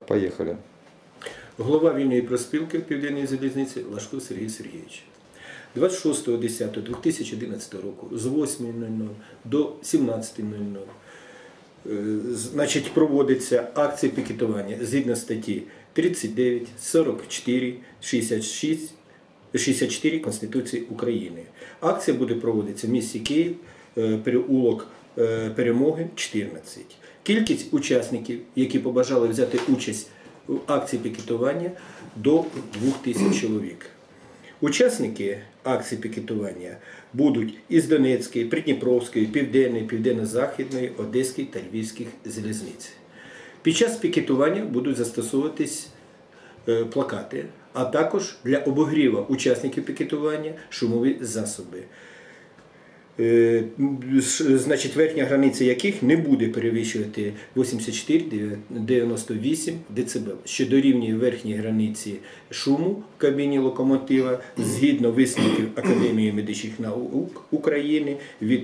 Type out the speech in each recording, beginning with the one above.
Поїхали. Голова вільної профспілки Південної залізниці Лашко Сергій Сергійович. 26.10.2011 року з 8:00 до 17:00 проводиться акція пікетування згідно статті 39, 44, 66, 64 Конституції України. Акція буде проводитися в місті Київ, переулок Перемоги, 14. Кількість учасників, які побажали взяти участь у акції пікетування, до 2000 чоловік. Учасники акції пікетування будуть із Донецької, Придніпровської, Південної, Південно-Західної, Одеської та Львівських залізниць. Під час пікетування будуть застосовуватись плакати, а також для обігріву учасників пікетування шумові засоби. Значить, верхня границя яких не буде перевищувати 84-98 дБ, що дорівнює верхній границі шуму в кабіні локомотива згідно висновків Академії медичних наук України від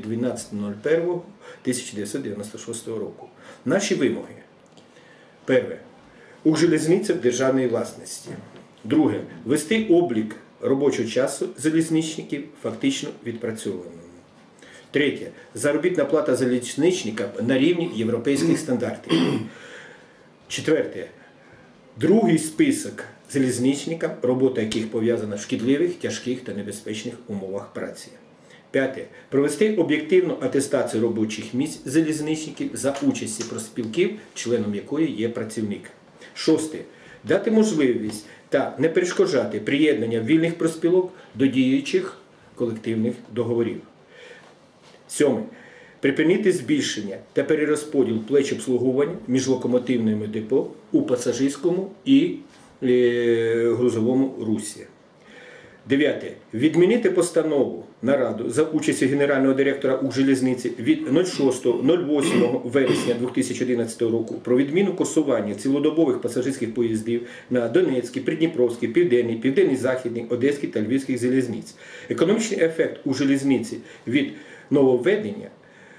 12.01.1996 року. Наші вимоги. Перше. Укрзалізниця в державній власності. Друге. Вести облік робочого часу залізничників фактично відпрацьованим. Третє. Заробітна плата залізничника на рівні європейських стандартів. Четверте. Другий список залізничникам, робота яких пов'язана в шкідливих, тяжких та небезпечних умовах праці. П'яте. Провести об'єктивну атестацію робочих місць залізничників за участі профспілків, членом якої є працівник. Шосте. Дати можливість та не перешкоджати приєднання вільних профспілок до діючих колективних договорів. Сьоме. Припинити збільшення та перерозподіл плеч обслуговування між локомотивними депо у пасажирському і грузовому русі. Дев'яте. Відмінити постанову нараду за участю генерального директора Укрзалізниці від 06-08 вересня 2011 року про відміну курсування цілодобових пасажирських поїздів на Донецькій, Придніпровській, Південній, Південній-Західній, Одеській та Львівських залізниць. Економічний ефект Укрзалізниці від нововведення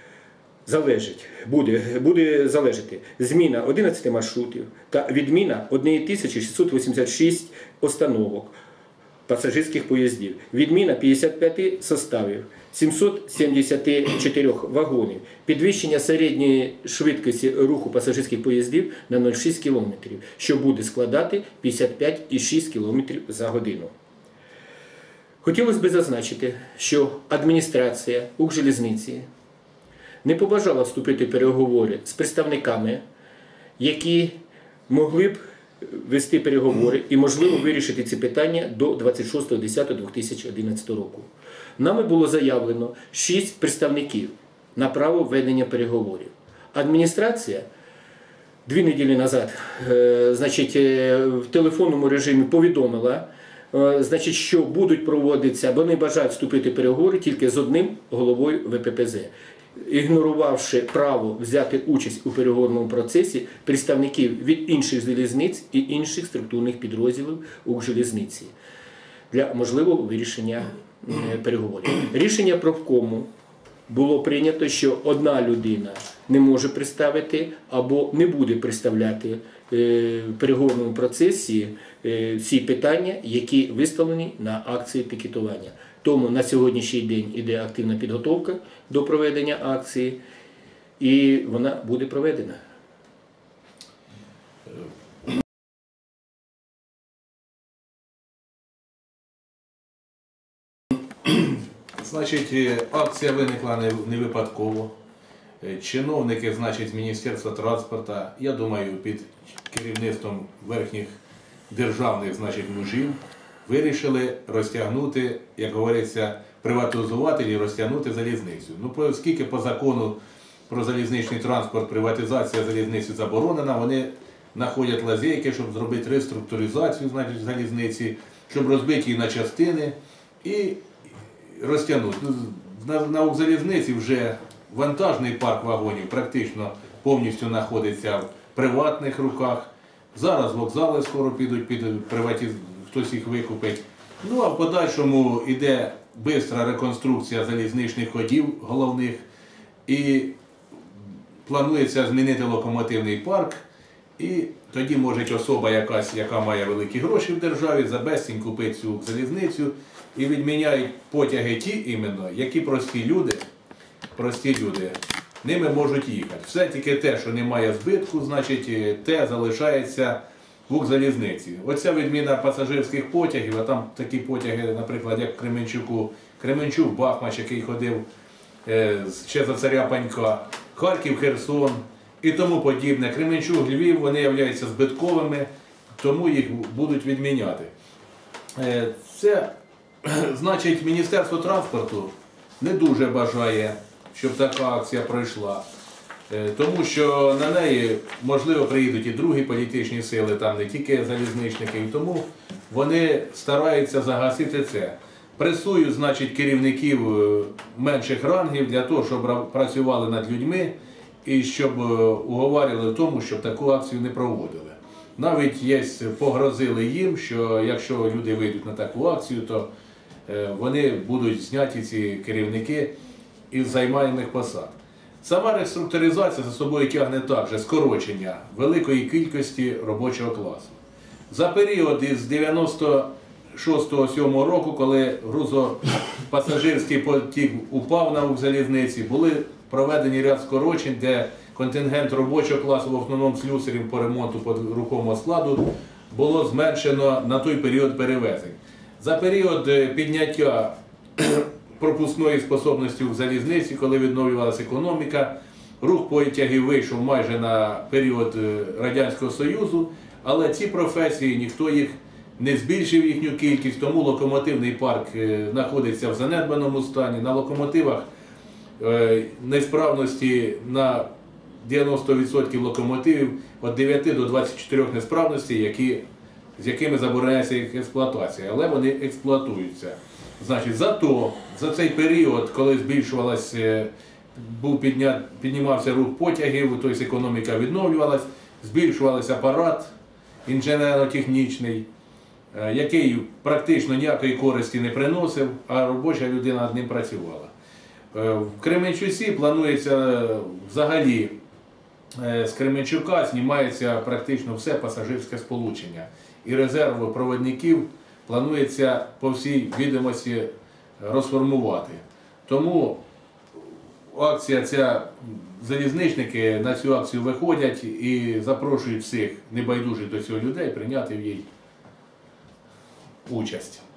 буде залежати зміна 11 маршрутів та відміна 1686 остановок пасажирських поїздів, відміна 55 составів, 774 вагонів, підвищення середньої швидкості руху пасажирських поїздів на 0,6 км, що буде складати 55,6 км за годину. Хотілося б зазначити, що адміністрація Укрзалізниці не побажала вступити в переговори з представниками, які могли б вести переговори і, можливо, вирішити ці питання до 26.10.2011 року. Нами було заявлено 6 представників на право ведення переговорів. Адміністрація 2 неділі назад в телефонному режимі повідомила, що будуть проводитися, вони бажають вступити в переговори тільки з одним головою ВППЗ, ігнорувавши право взяти участь у переговорному процесі представників від інших залізниць і інших структурних підрозділів Укрзалізниці для можливого вирішення переговорів. Рішення профкому було прийнято, що одна людина не може представити або не буде представляти в переговорному процесі всі питання, які виставлені на акції пікетування. Тому на сьогоднішній день іде активна підготовка до проведення акції, і вона буде проведена. Значить, акція виникла не випадково. Чиновники, з Міністерства транспорту, я думаю, під керівництвом верхніх державних, мужів, вирішили розтягнути, як говориться, приватизувати і розтягнути залізницю. Оскільки по закону про залізничний транспорт приватизація залізниці заборонена, вони знаходять лазейки, щоб зробити реструктуризацію залізниці, щоб розбити її на частини і розтягнути. На Укрзалізниці вже вантажний парк вагонів практично повністю знаходиться в приватних руках. Зараз вокзали скоро підуть під приватизацію, хтось їх викупить. А в подальшому йде швидка реконструкція залізничних ходів головних і планується змінити локомотивний парк І тоді може особа якась, яка має великі гроші в державі, за безцінь купити цю залізницю і відміняють потяги ті іменно, які прості люди ними можуть їхати. Все тільки те, що немає збитку, значить те залишається в Укрзалізниці. Оця відміна пасажирських потягів, а там такі потяги, наприклад, як в Кременчуку, Кременчук, Бахмач, який ходив ще за царя Панька, Харків, Херсон і тому подібне. Кременчук, Львів, вони являються збитковими, тому їх будуть відміняти. Це, значить, Міністерство транспорту не дуже бажає, щоб така акція пройшла. Тому що на неї, можливо, приїдуть і другі політичні сили, там не тільки залізничники, і тому вони стараються загасити це. Пресують, значить, керівників менших рангів для того, щоб працювали над людьми і щоб уговарювали в тому, щоб таку акцію не проводили. Навіть є, погрозили їм, що якщо люди вийдуть на таку акцію, то вони будуть зняті, ці керівники, із займаємих посад. Сама реструктуризація за собою тягне також скорочення великої кількості робочого класу. За період із 96-7 року, коли грузопасажирський потік упав на Укрзалізниці, були проведені ряд скорочень, де контингент робочого класу, в основному слюсарів по ремонту рухомого складу, було зменшено на той період перевезень. За період підняття пропускної способності в залізниці, коли відновлювалася економіка, рух потягів вийшов майже на період Радянського Союзу, але ці професії, ніхто їх не збільшив їхню кількість, тому локомотивний парк знаходиться в занедбаному стані. На локомотивах несправності на 90% локомотивів від 9 до 24 несправностей, з якими забороняється їх експлуатація, але вони експлуатуються. Значить, за цей період, коли піднімався рух потягів, тобто економіка відновлювалась, збільшувався апарат інженерно-технічний, який практично ніякої користі не приносив, а робоча людина над ним працювала. В Кременчуці планується взагалі, з Кременчука знімається практично все пасажирське сполучення. І резерв провідників планується по всій відомості розформувати. Тому акція ця, залізничники на цю акцію виходять і запрошують всіх небайдужих до цього людей прийняти в їй участь.